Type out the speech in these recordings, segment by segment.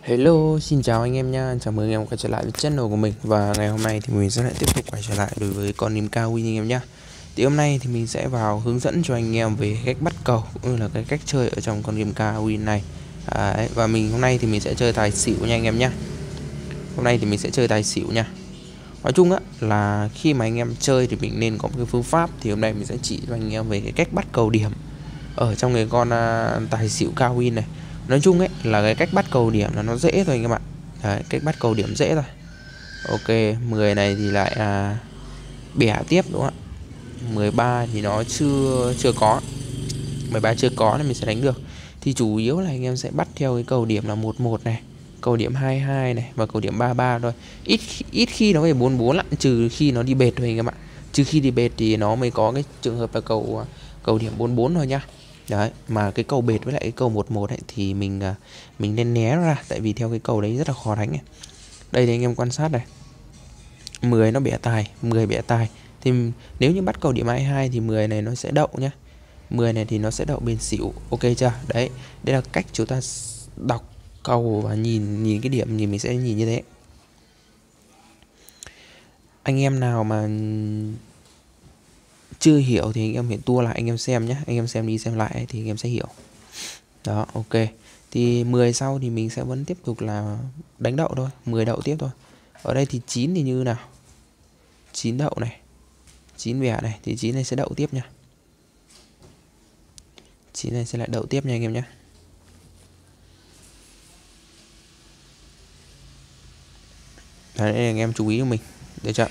Hello, xin chào anh em nha, chào mừng anh em quay trở lại với channel của mình. Và ngày hôm nay thì mình sẽ lại tiếp tục quay trở lại đối với con niêm cao win anh em nhé. Thì hôm nay thì mình sẽ vào hướng dẫn cho anh em về cách bắt cầu cũng như là cái cách chơi ở trong con niêm cao win này. Và hôm nay thì mình sẽ chơi tài xỉu nha anh em nhé. Hôm nay thì mình sẽ chơi tài xỉu nha. Nói chung á là khi mà anh em chơi thì mình nên có một cái phương pháp. Thì hôm nay mình sẽ chỉ cho anh em về cái cách bắt cầu điểm ở trong cái con tài xỉu cao win này. Nói chung ấy là cái cách bắt cầu điểm là nó dễ thôi anh em ạ. Đấy, cách bắt cầu điểm dễ thôi. Ok, 10 này thì lại bẻ tiếp đúng không ạ? 13 thì nó chưa có. 13 chưa có nên mình sẽ đánh được. Thì chủ yếu là anh em sẽ bắt theo cái cầu điểm là 11 này, cầu điểm 22 này và cầu điểm 33 thôi. Ít khi nó về 44 lắm, trừ khi nó đi bệt thôi anh em ạ. Trừ khi đi bệt thì nó mới có cái trường hợp là cầu điểm 44 thôi nhá. Đấy, mà cái cầu bệt với lại cái cầu 11 ấy thì mình nên né ra, tại vì theo cái cầu đấy rất là khó đánh này. Đây thì anh em quan sát này. 10 nó bẻ tài, 10 bẻ tài. Thì nếu như bắt cầu điểm 22 thì 10 này nó sẽ đậu nhá. 10 này thì nó sẽ đậu bên xỉu. Ok chưa? Đấy, đây là cách chúng ta đọc cầu và nhìn cái điểm thì mình sẽ nhìn như thế. Anh em nào mà chưa hiểu thì anh em phải tua lại anh em xem nhé. Anh em xem đi xem lại thì anh em sẽ hiểu. Đó, ok. Thì 10 sau thì mình sẽ vẫn tiếp tục là đánh đậu thôi, 10 đậu tiếp thôi. Ở đây thì 9 thì như nào? 9 đậu này, 9 bẻ này thì 9 này sẽ đậu tiếp nha. 9 này sẽ lại đậu tiếp nha anh em nhé. Đấy, anh em chú ý cho mình. Được chưa?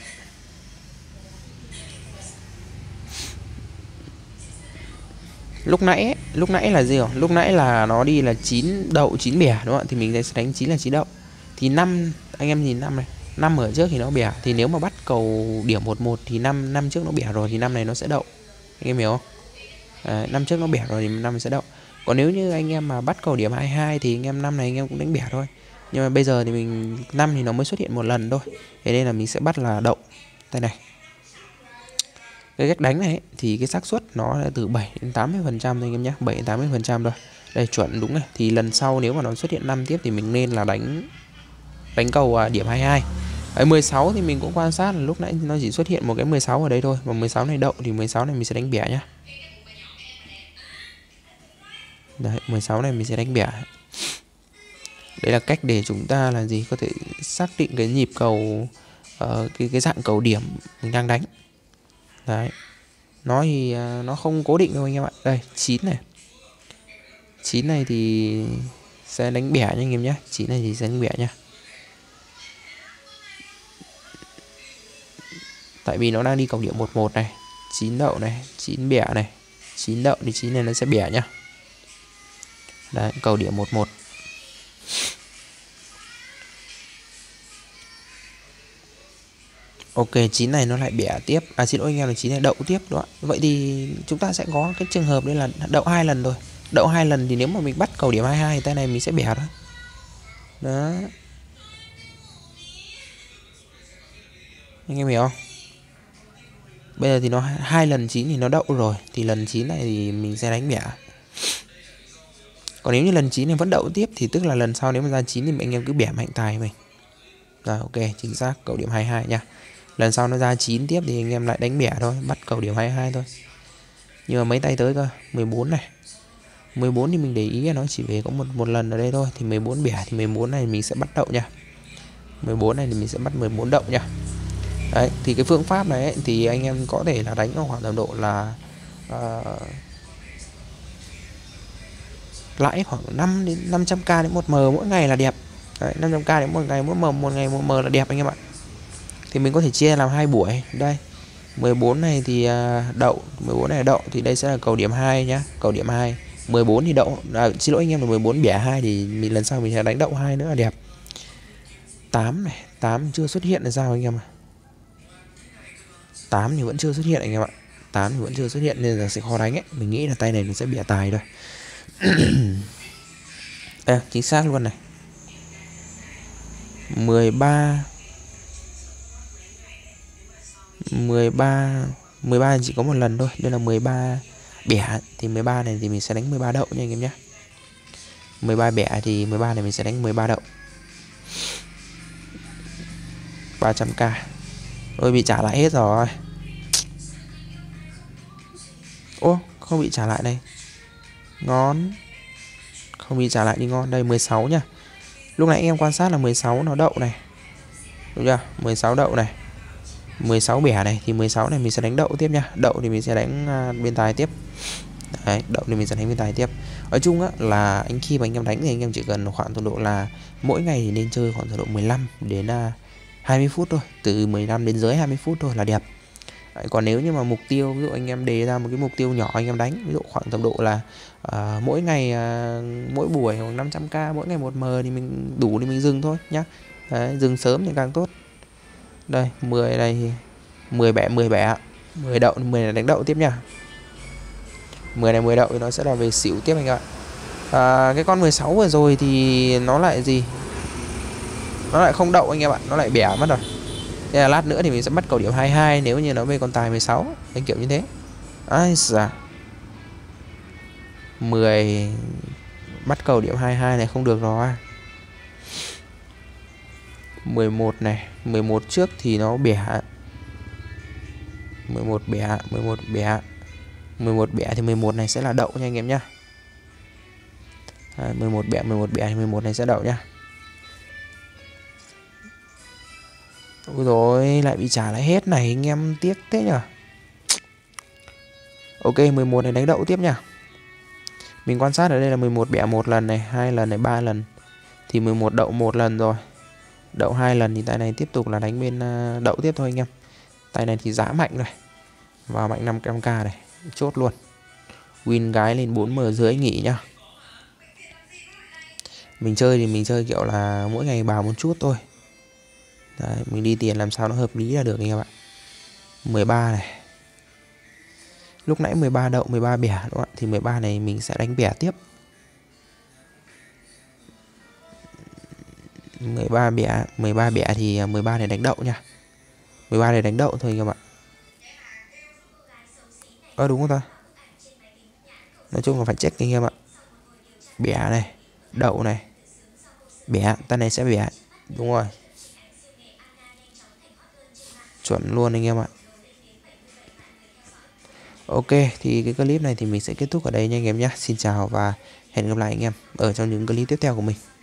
Lúc nãy là gì rồi? Lúc nãy là nó đi là 9 đậu 9 bẻ đúng không ạ? Thì mình sẽ đánh 9 là 9 đậu. Thì 5 anh em nhìn 5 này, 5 ở trước thì nó bẻ, thì nếu mà bắt cầu điểm 11 thì 5 trước nó bẻ rồi thì 5 này nó sẽ đậu. Anh em hiểu không? 5 trước nó bẻ rồi thì 5 sẽ đậu. Còn nếu như anh em mà bắt cầu điểm 22 thì anh em 5 này anh em cũng đánh bẻ thôi. Nhưng mà bây giờ thì mình 5 thì nó mới xuất hiện một lần thôi. Thế nên là mình sẽ bắt là đậu. Đây này. Cái cách đánh này ấy, thì cái xác suất nó là từ 7 đến 80% thôi anh em nhé, 7 đến 80% thôi. Đây chuẩn đúng này. Thì lần sau nếu mà nó xuất hiện 5 tiếp thì mình nên là đánh cầu điểm 22. Ở 16 thì mình cũng quan sát là lúc nãy nó chỉ xuất hiện một cái 16 ở đây thôi, và 16 này đậu thì 16 này mình sẽ đánh bẻ nhá. Đấy, 16 này mình sẽ đánh bẻ. Đấy là cách để chúng ta là gì, có thể xác định cái nhịp cầu, cái dạng cầu điểm mình đang đánh. Đấy. Nó thì nó không cố định đâu anh em ạ. Đây, 9 này. 9 này thì sẽ đánh bẻ nha anh em nhé. 9 này thì sẽ đánh bẻ nha. Tại vì nó đang đi cầu điểm 11 này, 9 đậu này, 9 bẻ này, 9 đậu thì 9 này nó sẽ bẻ nhá. Đấy, cầu điểm 11. Ok, 9 này nó lại bẻ tiếp. Xin lỗi anh em là 9 này đậu tiếp đó. Vậy thì chúng ta sẽ có cái trường hợp đây là đậu 2 lần thôi. Đậu 2 lần thì nếu mà mình bắt cầu điểm 22 thì tay này mình sẽ bẻ thôi. Đó. Anh em hiểu không? Bây giờ thì nó 2 lần 9 thì nó đậu rồi, thì lần 9 này thì mình sẽ đánh bẻ. Còn nếu như lần 9 này vẫn đậu tiếp thì tức là lần sau nếu mà ra 9 thì anh em cứ bẻ mạnh tài mình. Rồi ok, chính xác, cầu điểm 22 nha. Lần sau nó ra 9 tiếp thì anh em lại đánh bẻ thôi, bắt cầu điểm 22 thôi. Nhưng mà mấy tay tới cơ, 14 này. 14 thì mình để ý là nó chỉ về có một lần ở đây thôi, thì 14 bẻ thì 14 này mình sẽ bắt đậu nha. 14 này thì mình sẽ bắt 14 đậu nha. Đấy, thì cái phương pháp này ấy, thì anh em có thể là đánh ở khoảng tầm độ là lãi khoảng 5 đến 500k đến 1m mỗi ngày là đẹp. Đấy, 500k đến một ngày một m là đẹp anh em ạ. Thì mình có thể chia làm 2 buổi. Đây, 14 này thì đậu, 14 này là đậu thì đây sẽ là cầu điểm 2 nhá, cầu điểm 2. 14 thì đậu, xin lỗi anh em là 14 bẻ 2 thì mình lần sau mình sẽ đánh đậu 2 nữa là đẹp. 8 này, 8 chưa xuất hiện là sao anh em ạ? 8 thì vẫn chưa xuất hiện anh em ạ. 8 thì vẫn chưa xuất hiện nên là sẽ khó đánh ấy. Mình nghĩ là tay này nó sẽ bẻ tài thôi. Chính xác luôn này. 13 chỉ có một lần thôi. Đây là 13 bẻ. Thì 13 này thì mình sẽ đánh 13 đậu nha anh em nhé. 13 bẻ thì 13 này mình sẽ đánh 13 đậu. 300k. Ôi bị trả lại hết rồi. Ô, không bị trả lại này. Ngon. Không bị trả lại đi ngon. Đây 16 nhá. Lúc nãy em quan sát là 16 nó đậu này. Đúng chưa? 16 đậu này. 16 bẻ này thì 16 này mình sẽ đánh đậu tiếp nha. Đậu thì mình sẽ đánh bên tài tiếp. Đấy, đậu thì mình sẽ đánh bên tài tiếp. Nói chung á là khi mà anh em đánh thì anh em chỉ cần khoảng tốc độ là mỗi ngày thì nên chơi khoảng tốc độ 15 đến 20 phút thôi, từ 15 đến dưới 20 phút thôi là đẹp. Đấy, còn nếu như mà mục tiêu, ví dụ anh em đề ra một cái mục tiêu nhỏ anh em đánh, ví dụ khoảng tầm độ là mỗi ngày mỗi buổi khoảng 500k, mỗi ngày 1m thì mình đủ thì mình dừng thôi nhá. Đấy, dừng sớm thì càng tốt. Đây 10 này thì 10 bẻ 10 đậu, 10 này đánh đậu tiếp nha. 10 này 10 đậu thì nó sẽ là về xỉu tiếp anh ạ. Cái con 16 vừa rồi thì nó lại gì, nó lại không đậu anh em ạ, nó lại bẻ mất rồi. Thế là lát nữa thì mình sẽ bắt cầu điểm 22 nếu như nó về con tài 16, cái kiểu như thế. Ai da, 10 bắt cầu điểm 22 này không được rồi. 11 này, 11 trước thì nó bẻ. 11 bẻ, 11 bẻ. 11 bẻ thì 11 này sẽ là đậu nha anh em nhá. 11 bẻ thì 11 này sẽ đậu nhá. Ôi rồi lại bị trả lại hết này anh em, tiếc thế nhở. Ok 11 này đánh đậu tiếp nha. Mình quan sát ở đây là 11 bẻ một lần này, 2 lần này, 3 lần. Thì 11 đậu một lần rồi. Đậu 2 lần thì tay này tiếp tục là đánh bên đậu tiếp thôi anh em. Tay này thì giá mạnh rồi. Vào mạnh 500k này, chốt luôn. Win gái lên 4m dưới nghỉ nhá. Mình chơi thì mình chơi kiểu là mỗi ngày bào một chút thôi. Đấy, mình đi tiền làm sao nó hợp lý là được anh em ạ. 13 này. Lúc nãy 13 đậu, 13 bẻ đúng không ạ? Thì 13 này mình sẽ đánh bẻ tiếp. 13 bẻ thì 13 này đánh đậu nha. 13 này đánh đậu thôi anh em ạ. Đúng không ta? Nói chung là phải check anh em ạ. Bẻ này, đậu này. Bẻ, tay này sẽ bẻ. Đúng rồi. Chuẩn luôn anh em ạ. Ok, thì cái clip này thì mình sẽ kết thúc ở đây nha anh em nhé. Xin chào và hẹn gặp lại anh em ở trong những clip tiếp theo của mình.